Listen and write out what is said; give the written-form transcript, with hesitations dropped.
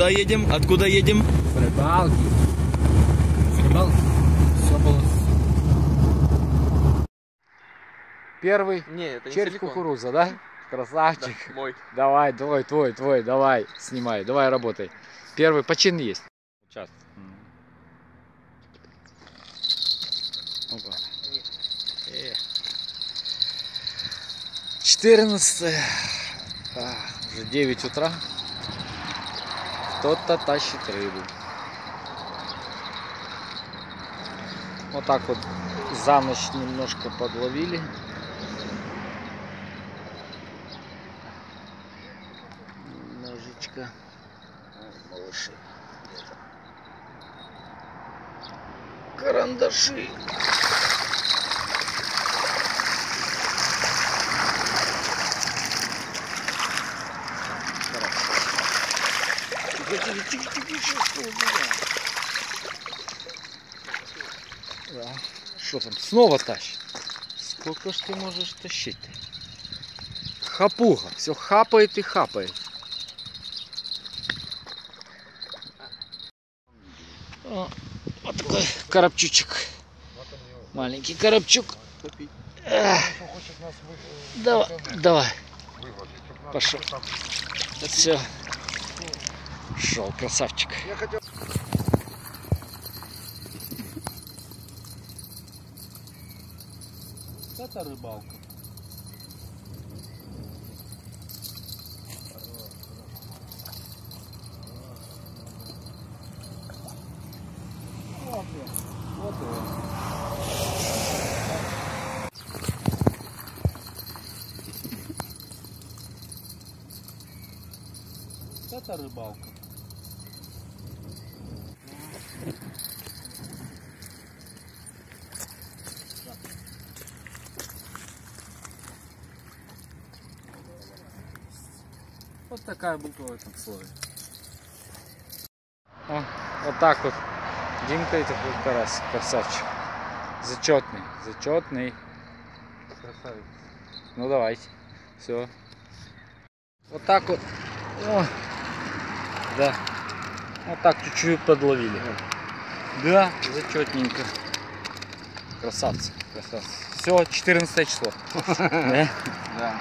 Куда едем? Откуда едем? С рыбалки. С рыбалки. Все было. Первый червь кукуруза, да? Красавчик. Да, мой. Давай, твой, давай, снимай, давай работай. Первый почин есть. Сейчас. Опа. 14, уже 9 утра. Кто-то тащит рыбу. Вот так вот за ночь немножко подловили. Немножечко. Малыши. Карандаши. Что там? Снова тащит? Сколько ж ты можешь тащить-то? Хапуга. Все хапает и хапает. О, вот такой коробчучек. Маленький коробчук. Давай. Пошел. Все. Шел, красавчик. Это рыбалка. Вот это рыбалка. Вот такая буква в этом слове. О, вот так вот. Димка и такой карась, красавчик. Зачетный. Красавец. Ну давайте. Все. Вот так вот. О, да. Вот так чуть-чуть подловили. Да, зачетненько. Красавцы. Все, 14 число. Да.